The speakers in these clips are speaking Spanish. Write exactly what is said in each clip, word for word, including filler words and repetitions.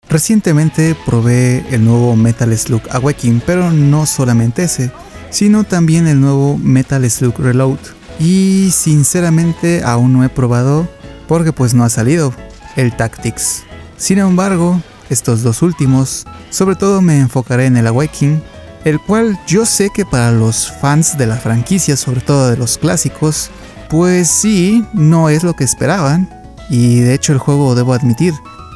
Recientemente probé el nuevo Metal Slug Awakening, pero no solamente ese, sino también el nuevo Metal Slug Reload. Y sinceramente aún no he probado porque pues no ha salido el Tactics. Sin embargo, estos dos últimos, sobre todo me enfocaré en el Awakening, el cual yo sé que para los fans de la franquicia, sobre todo de los clásicos, pues sí, no es lo que esperaban. Y de hecho el juego, debo admitir,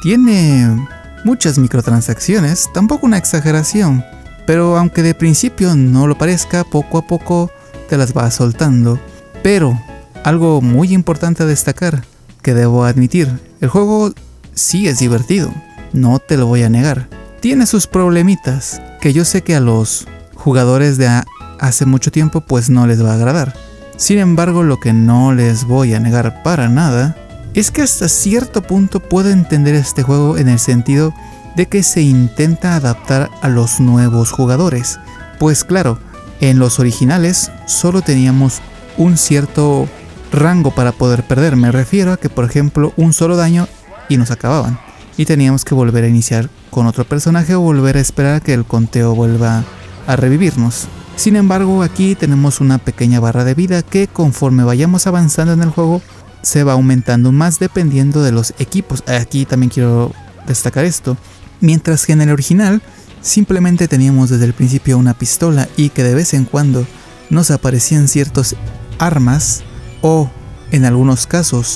tiene muchas microtransacciones, tampoco una exageración, pero aunque de principio no lo parezca, poco a poco te las va soltando. Pero algo muy importante a destacar, que debo admitir, el juego sí es divertido, no te lo voy a negar. Tiene sus problemitas, que yo sé que a los jugadores de hace mucho tiempo pues no les va a agradar. Sin embargo, lo que no les voy a negar para nada es que hasta cierto punto puedo entender este juego en el sentido de que se intenta adaptar a los nuevos jugadores. Pues claro, en los originales solo teníamos un cierto rango para poder perder. Me refiero a que, por ejemplo, un solo daño y nos acababan. Y teníamos que volver a iniciar con otro personaje o volver a esperar a que el conteo vuelva a revivirnos. Sin embargo, aquí tenemos una pequeña barra de vida que conforme vayamos avanzando en el juego se va aumentando más dependiendo de los equipos. Aquí también quiero destacar esto. Mientras que en el original simplemente teníamos desde el principio una pistola y que de vez en cuando nos aparecían ciertos armas o en algunos casos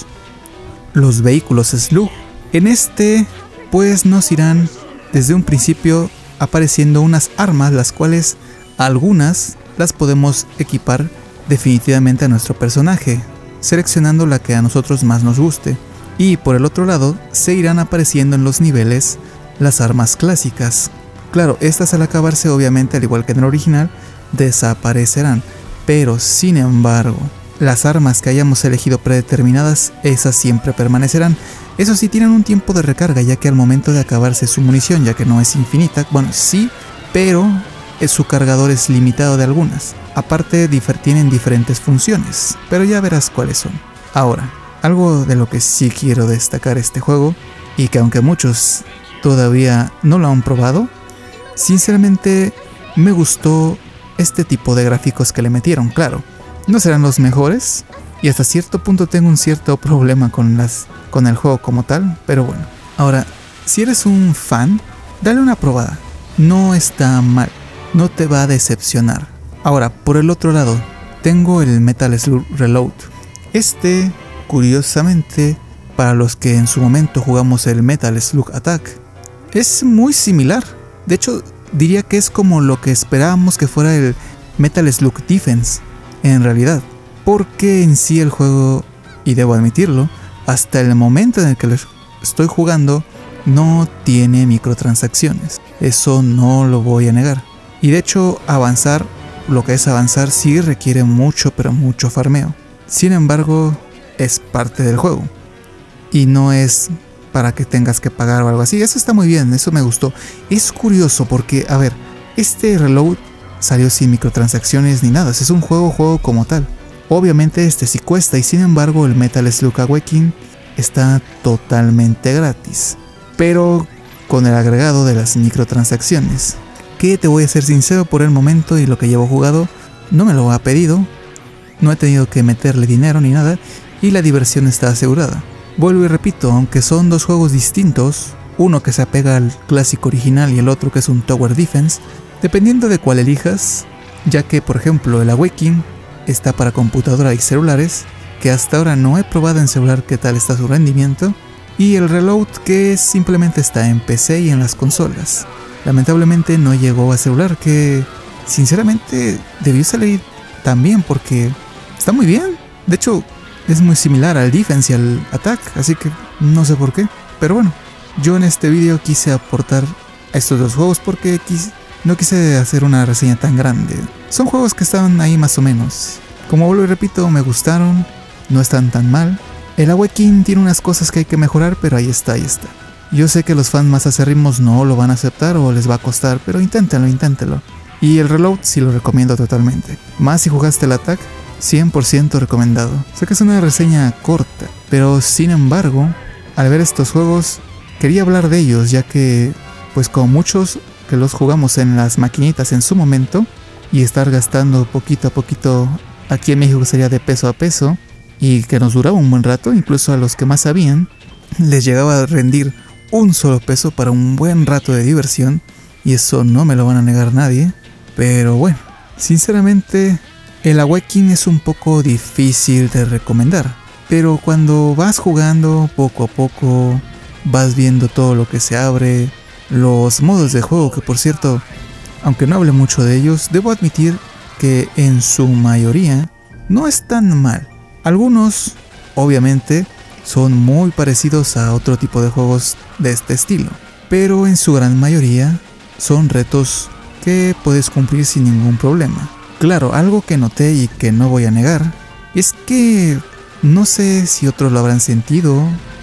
los vehículos Slug. En este pues nos irán desde un principio apareciendo unas armas, las cuales algunas las podemos equipar definitivamente a nuestro personaje, seleccionando la que a nosotros más nos guste. Y por el otro lado se irán apareciendo en los niveles las armas clásicas. Claro, estas al acabarse, obviamente al igual que en el original, desaparecerán, pero sin embargo las armas que hayamos elegido predeterminadas, esas siempre permanecerán. Eso sí, tienen un tiempo de recarga, ya que al momento de acabarse su munición, ya que no es infinita, bueno sí, pero su cargador es limitado de algunas. Aparte difer- tienen diferentes funciones, pero ya verás cuáles son. Ahora, algo de lo que sí quiero destacar este juego, y que aunque muchos todavía no lo han probado, sinceramente me gustó este tipo de gráficos que le metieron. Claro, no serán los mejores, y hasta cierto punto tengo un cierto problema con, las, con el juego como tal, pero bueno. Ahora, si eres un fan, dale una probada, no está mal, no te va a decepcionar. Ahora, por el otro lado, tengo el Metal Slug Reload. Este, curiosamente, para los que en su momento jugamos el Metal Slug Attack, es muy similar. De hecho, diría que es como lo que esperábamos que fuera el Metal Slug Defense, en realidad. Porque en sí el juego, y debo admitirlo, hasta el momento en el que lo estoy jugando, no tiene microtransacciones. Eso no lo voy a negar. Y de hecho, avanzar, lo que es avanzar, sí requiere mucho, pero mucho farmeo. Sin embargo, es parte del juego. Y no es para que tengas que pagar o algo así. Eso está muy bien, eso me gustó. Es curioso porque, a ver, este Reload salió sin microtransacciones ni nada. Es un juego, juego como tal. Obviamente este sí cuesta, y sin embargo el Metal Slug Awakening está totalmente gratis. Pero con el agregado de las microtransacciones, que te voy a ser sincero, por el momento y lo que llevo jugado, no me lo ha pedido. No he tenido que meterle dinero ni nada, y la diversión está asegurada. Vuelvo y repito, aunque son dos juegos distintos, uno que se apega al clásico original y el otro que es un Tower Defense, dependiendo de cuál elijas, ya que por ejemplo el Awakening está para computadora y celulares, que hasta ahora no he probado en celular qué tal está su rendimiento, y el Reload que simplemente está en P C y en las consolas. Lamentablemente no llegó a celular, que sinceramente debió salir también porque está muy bien. De hecho es muy similar al Defense y al Attack, así que no sé por qué. Pero bueno, yo en este vídeo quise aportar a estos dos juegos porque quise, no quise hacer una reseña tan grande. Son juegos que estaban ahí más o menos. Como vuelvo y repito, me gustaron, no están tan mal. El Awakening tiene unas cosas que hay que mejorar, pero ahí está, ahí está. Yo sé que los fans más acérrimos no lo van a aceptar o les va a costar, pero inténtenlo, inténtenlo. Y el Reload sí lo recomiendo totalmente. Más si jugaste el Attack, cien por ciento recomendado. Sé que es una reseña corta, pero sin embargo, al ver estos juegos, quería hablar de ellos, ya que pues como muchos que los jugamos en las maquinitas en su momento y estar gastando poquito a poquito, aquí en México sería de peso a peso, y que nos duraba un buen rato, incluso a los que más sabían les llegaba a rendir un solo peso para un buen rato de diversión, y eso no me lo van a negar nadie. Pero bueno, sinceramente el Awakening es un poco difícil de recomendar, pero cuando vas jugando poco a poco, vas viendo todo lo que se abre, los modos de juego, que por cierto, aunque no hable mucho de ellos, debo admitir que en su mayoría no están mal. Algunos, obviamente, son muy parecidos a otro tipo de juegos de este estilo, pero en su gran mayoría son retos que puedes cumplir sin ningún problema. Claro, algo que noté y que no voy a negar es que no sé si otros lo habrán sentido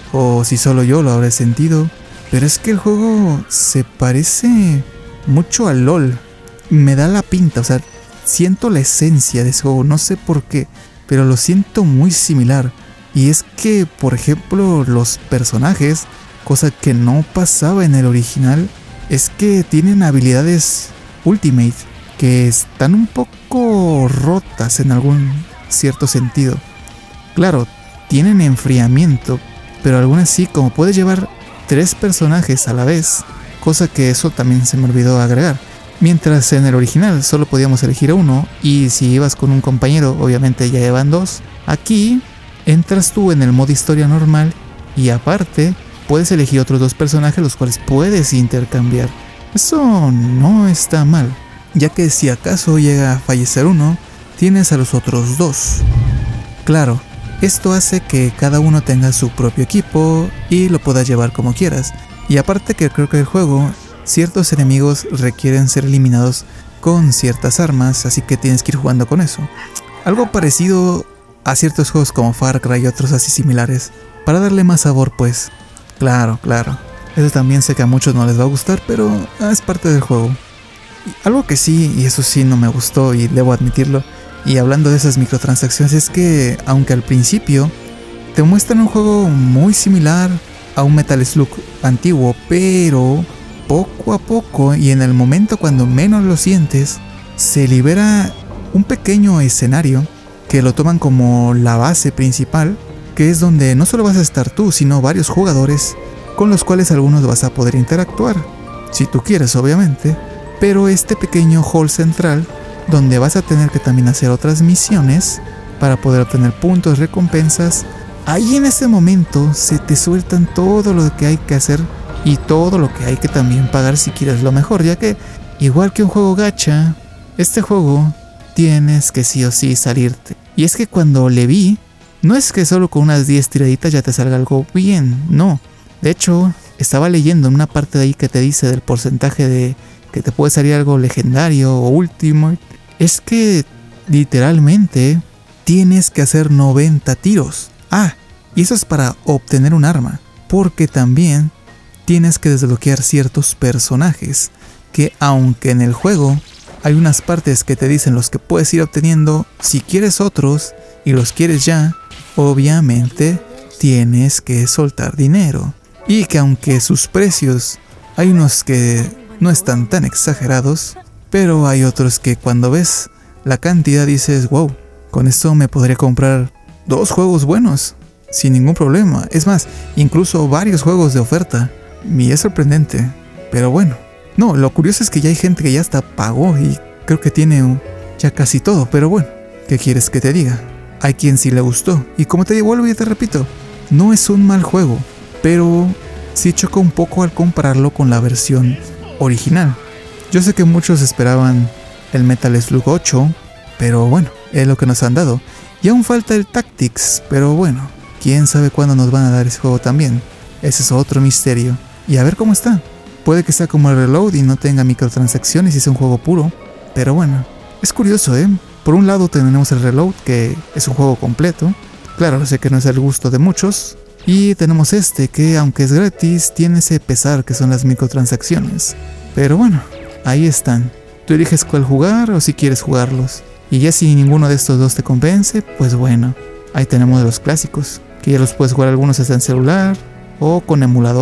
o si solo yo lo habré sentido, pero es que el juego se parece mucho al LOL. Me da la pinta, o sea, siento la esencia de ese juego, no sé por qué, pero lo siento muy similar. Y es que, por ejemplo, los personajes, cosa que no pasaba en el original, es que tienen habilidades Ultimate que están un poco rotas en algún cierto sentido. Claro, tienen enfriamiento, pero aún así, como puedes llevar tres personajes a la vez, cosa que eso también se me olvidó agregar. Mientras en el original solo podíamos elegir a uno, y si ibas con un compañero, obviamente ya llevan dos. Aquí entras tú en el modo historia normal y aparte puedes elegir otros dos personajes los cuales puedes intercambiar. Eso no está mal, ya que si acaso llega a fallecer uno, tienes a los otros dos. Claro, esto hace que cada uno tenga su propio equipo y lo puedas llevar como quieras. Y aparte que creo que el juego, ciertos enemigos requieren ser eliminados con ciertas armas, así que tienes que ir jugando con eso. Algo parecido a ciertos juegos como Far Cry y otros así similares, para darle más sabor pues. Claro, claro. Eso también sé que a muchos no les va a gustar, pero es parte del juego. Y algo que sí, y eso sí no me gustó y debo admitirlo, y hablando de esas microtransacciones, es que aunque al principio te muestran un juego muy similar a un Metal Slug antiguo, pero poco a poco y en el momento cuando menos lo sientes, se libera un pequeño escenario que lo toman como la base principal, que es donde no solo vas a estar tú, sino varios jugadores con los cuales algunos vas a poder interactuar, si tú quieres obviamente, pero este pequeño hall central donde vas a tener que también hacer otras misiones para poder obtener puntos, recompensas. Ahí en ese momento se te sueltan todo lo que hay que hacer y todo lo que hay que también pagar si quieres lo mejor, ya que igual que un juego gacha, este juego tienes que sí o sí salirte. Y es que cuando le vi, no es que solo con unas diez tiraditas ya te salga algo bien, no. De hecho, estaba leyendo en una parte de ahí que te dice del porcentaje de que te puede salir algo legendario o último. Es que literalmente tienes que hacer noventa tiros. Ah, y eso es para obtener un arma, porque también tienes que desbloquear ciertos personajes que, aunque en el juego hay unas partes que te dicen los que puedes ir obteniendo, si quieres otros y los quieres ya, obviamente tienes que soltar dinero. Y que aunque sus precios hay unos que no están tan exagerados, pero hay otros que cuando ves la cantidad dices, wow, con esto me podría comprar dos juegos buenos sin ningún problema. Es más, incluso varios juegos de oferta. Y es sorprendente, pero bueno. No, lo curioso es que ya hay gente que ya hasta pagó y creo que tiene ya casi todo, pero bueno, ¿qué quieres que te diga? Hay quien sí le gustó, y como te devuelvo y te repito, no es un mal juego, pero sí choca un poco al compararlo con la versión original. Yo sé que muchos esperaban el Metal Slug ocho, pero bueno, es lo que nos han dado. Y aún falta el Tactics, pero bueno, quién sabe cuándo nos van a dar ese juego también. Ese es otro misterio. Y a ver cómo está. Puede que sea como el Reload y no tenga microtransacciones y sea un juego puro, pero bueno, es curioso, ¿eh? Por un lado tenemos el Reload, que es un juego completo. Claro, sé que no es el gusto de muchos. Y tenemos este, que aunque es gratis, tiene ese pesar que son las microtransacciones. Pero bueno, ahí están. Tú eliges cuál jugar o si quieres jugarlos. Y ya si ninguno de estos dos te convence, pues bueno, ahí tenemos los clásicos, que ya los puedes jugar algunos hasta en celular o con emulador.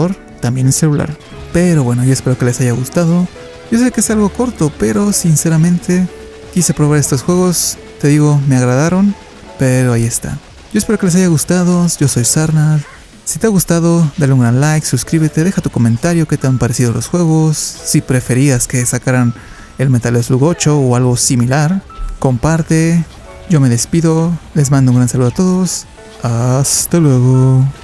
también en celular. Pero bueno, yo espero que les haya gustado. Yo sé que es algo corto, pero sinceramente quise probar estos juegos. Te digo, me agradaron, pero ahí está. Yo espero que les haya gustado. Yo soy Sarnad. Si te ha gustado, dale un gran like, suscríbete, deja tu comentario qué te han parecido los juegos, si preferías que sacaran el Metal Slug ocho o algo similar. Comparte. Yo me despido, les mando un gran saludo a todos. Hasta luego.